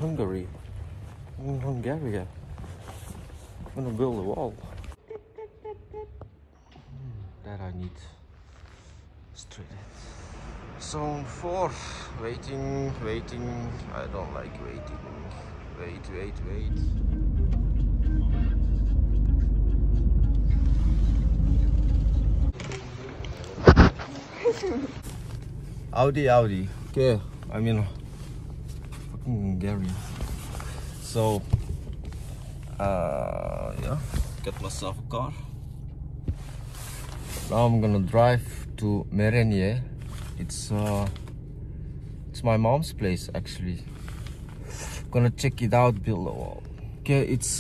Hungary, in Hungary. I'm gonna build a wall. That I need straight ahead. Zone 4. Waiting. I don't like waiting. Wait. Audi. Okay, I'm in fucking Hungary. So, yeah, get myself a car. Now I'm gonna drive to Merenje. It's my mom's place actually. Gonna check it out, build a wall. Okay, it's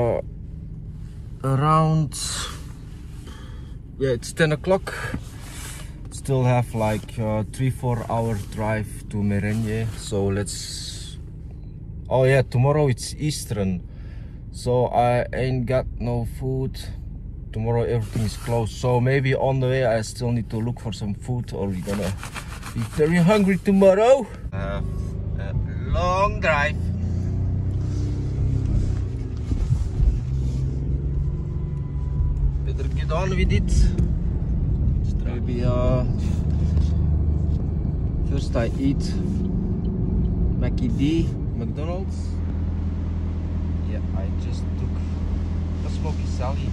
around, yeah, it's 10 o'clock. Still have like 3-4 hour drive to Merenje. So let's, oh yeah, tomorrow it's Eastern, so I ain't got no food. Tomorrow everything is closed, so maybe on the way I still need to look for some food, or we're gonna be very hungry tomorrow. A long drive. Better get on with it. Maybe first I eat McDonald's. Yeah, I just took a smoky Sally.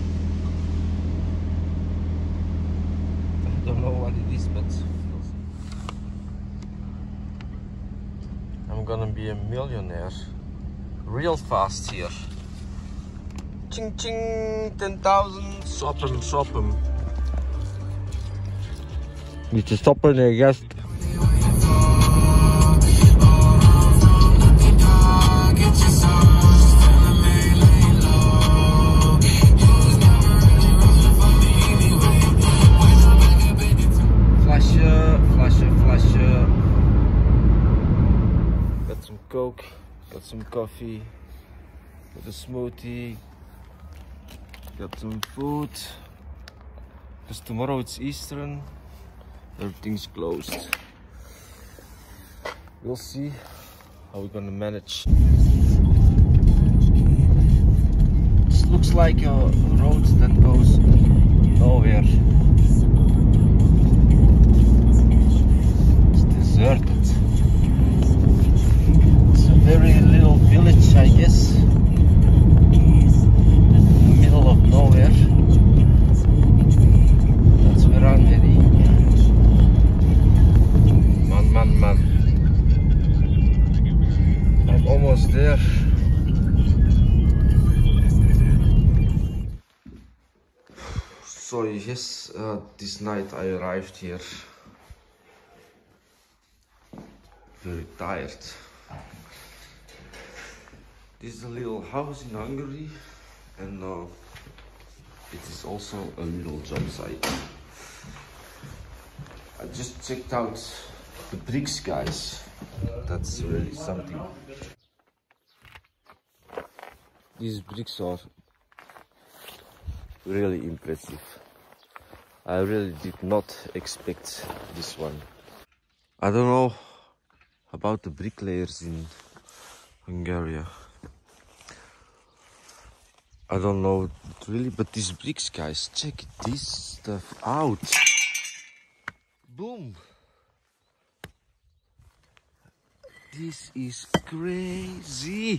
I don't know what it is, but we'll see. I'm gonna be a millionaire real fast here. Ching ching, 10,000. Stop him. Need to stop in, I guess. Flasher. Got some Coke, got some coffee, got a smoothie, got some food. Because tomorrow it's Eastern. Everything's closed. We'll see how we're gonna manage. This looks like a road that goes nowhere. It's deserted. It's a very little village, I guess. In the middle of nowhere. That's where I'm heading. Man. I'm almost there. So yes, this night I arrived here very tired. This is a little house in Hungary, and it is also a little job site. I just checked out the bricks, guys. That's really something. These bricks are really impressive. I really did not expect this one. I don't know about the bricklayers in Hungary. I don't know really, but these bricks, guys, check this stuff out. Boom! This is crazy.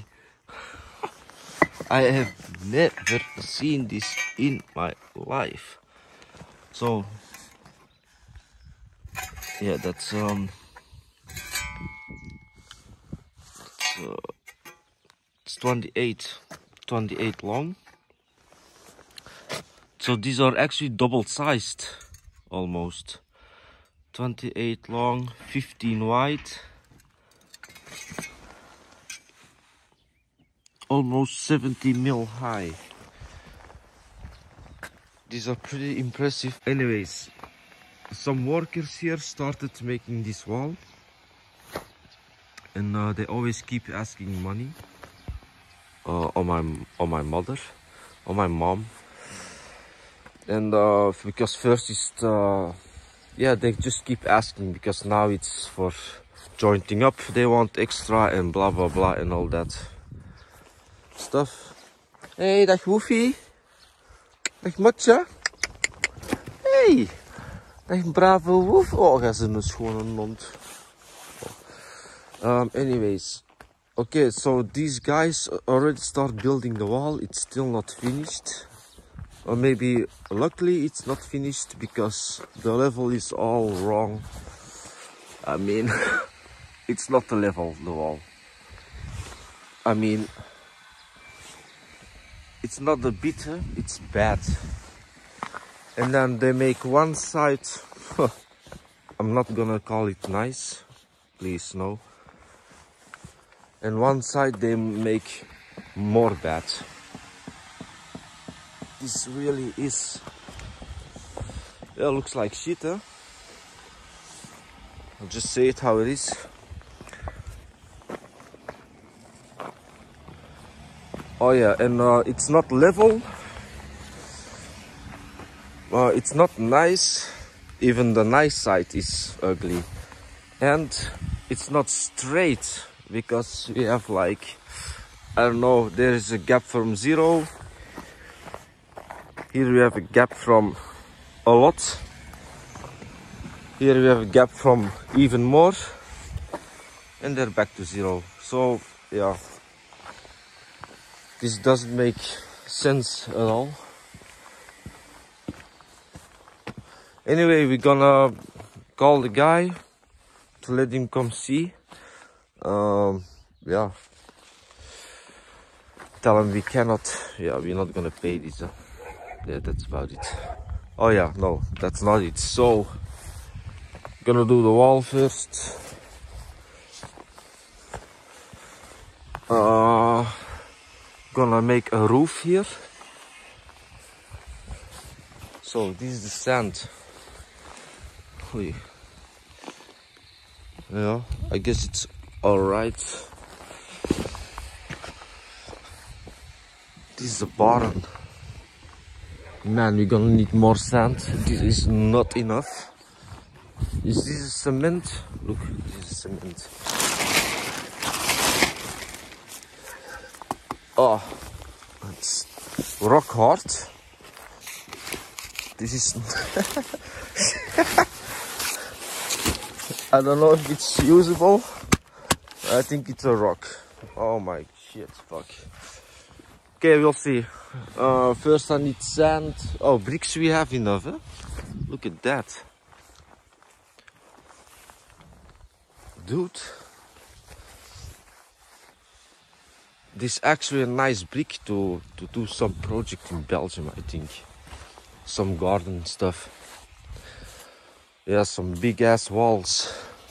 I have never seen this in my life. So yeah, that's it's 28 long. So these are actually double sized almost. 28 long, 15 wide. Almost 70 mil high. These are pretty impressive. Anyways, some workers here started making this wall, and they always keep asking money on my mother, on my mom, and because first is yeah, they just keep asking because now it's for jointing up, they want extra and blah blah blah and all that stuff. Hey, dag Woefie. Dag Matja. Hey, dag brave Woef. Oh, ga ze een schone mond. Anyways, okay, so these guys already start building the wall. It's still not finished, or maybe luckily it's not finished because the level is all wrong. I mean, it's not the level, the wall. I mean, it's not the bitter, it's bad. And then they make one side, I'm not gonna call it nice, please no. And one side they make more bad. This really is, yeah, looks like shit, huh? I'll just say it how it is. Oh yeah, and it's not level. It's not nice. Even the nice side is ugly. And it's not straight because we have like, I don't know, there is a gap from 0. Here we have a gap from a lot. Here we have a gap from even more. And they're back to 0. So yeah, this doesn't make sense at all. Anyway, we're gonna call the guy to let him come see. Yeah. Tell him we cannot, yeah, we're not gonna pay this. Yeah, that's about it. Oh yeah, no, that's not it. So, gonna do the wall first. Gonna make a roof here. So this is the sand. Yeah, I guess it's alright. This is a barn. Man, we're gonna need more sand. This is not enough. Is this cement? Look, this is cement. Oh, it's rock hard. This is... I don't know if it's usable. I think it's a rock. Oh my shit, fuck. Okay, we'll see. First I need sand. Oh, bricks we have enough, huh? Look at that. Dude. This is actually a nice brick to do some project in Belgium, I think. Some garden stuff. Yeah, some big ass walls.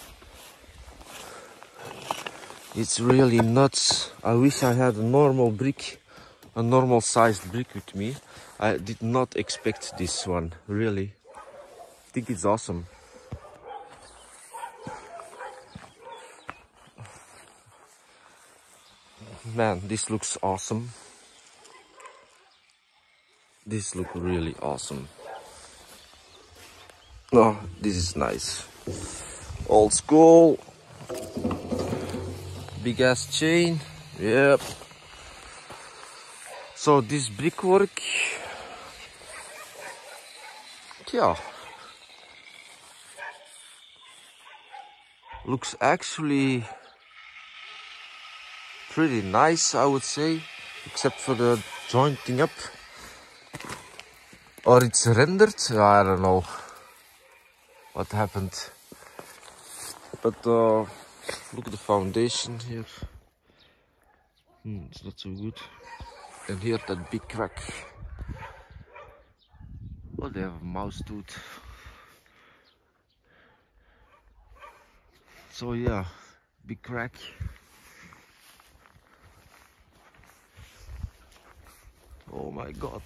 It's really nuts. I wish I had a normal brick, a normal sized brick with me. I did not expect this one, really. I think it's awesome. Man, this looks awesome. This looks really awesome. Oh, this is nice. Old school. Big ass chain. Yep. So this brickwork. Yeah. Looks actually pretty nice, I would say. Except for the jointing up. Or it's rendered. I don't know what happened. But look at the foundation here. It's not so good. And here that big crack. Oh, they have a mouse tooth. So yeah, big crack. Oh my god.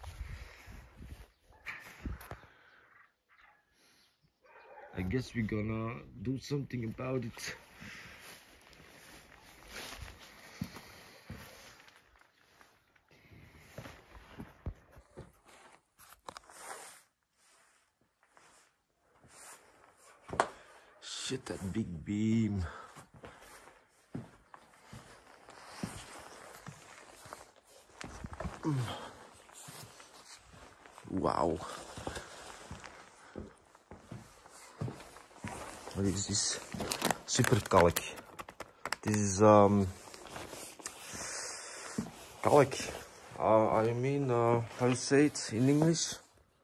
I guess we're gonna do something about it. shit, that big beam. Wow. What is this? Superkalk. This is kalk. I mean, how to say it in English?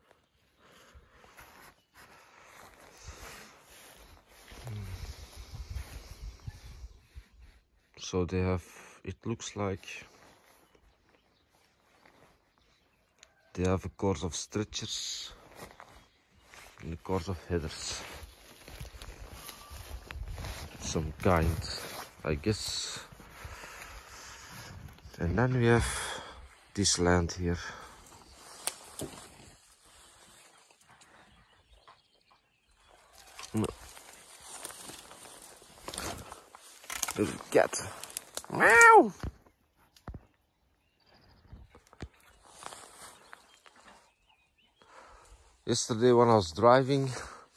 So they have, it looks like they have a course of stretchers and a course of headers. Some kind, I guess. And then we have this land here. No. Little cat. Meow! Yesterday when I was driving,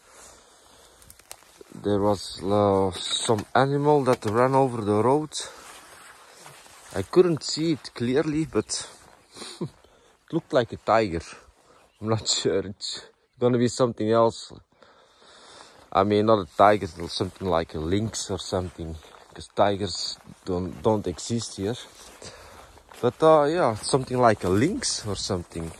there was some animal that ran over the road. I couldn't see it clearly, but it looked like a tiger. I'm not sure, it's gonna be something else. I mean, not a tiger, something like a lynx or something, because tigers don't exist here. But yeah, something like a lynx or something.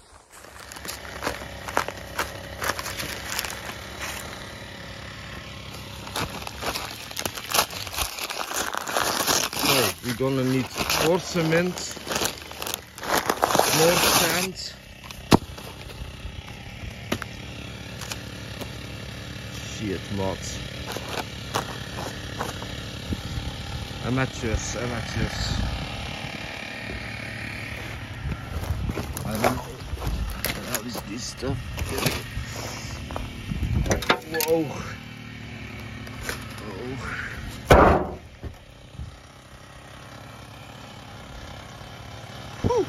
We're gonna need more cement, more sand. Shit, mods. Amateurs. I don't know what hell is this stuff. Whoa. Oh. Whew.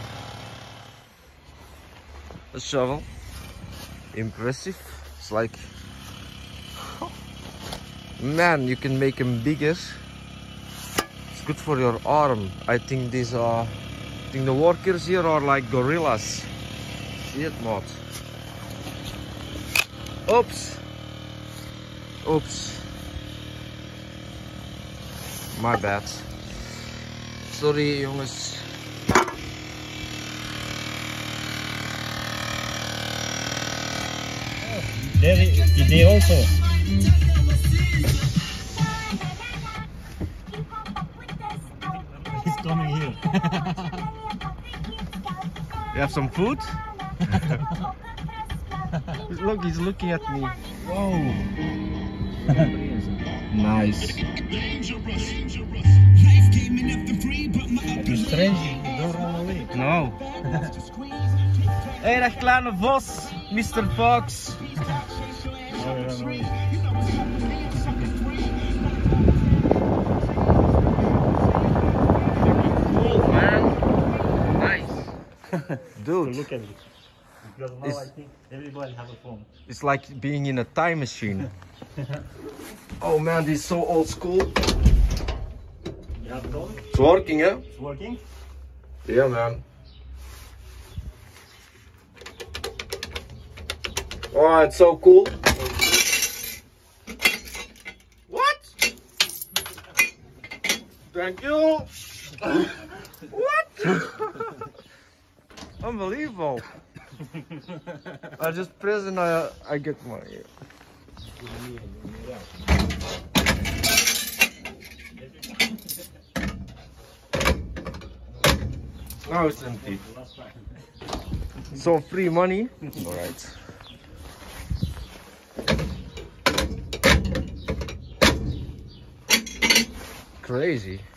A shovel. Impressive. It's like, man, you can make them bigger. It's good for your arm. I think these are, the workers here are like gorillas. See it, mod? Oops. Oops. My bad. Sorry, jongens. They also. He's coming here. You have some food? Look, he's looking at me. Whoa. Nice. It's strange, don't run away. No. Hey, dat kleine vos, Mr. Fox. Cool, man. Nice. Dude. Look at it. Because now I think everybody has a phone. It's like being in a time machine. Oh man, this is so old school. You have a phone? It's working, eh? It's working? Yeah, man. Oh, it's so cool. What? Thank you. What? Unbelievable. I just press and I get money. Now it's empty. So free money. All right. Crazy.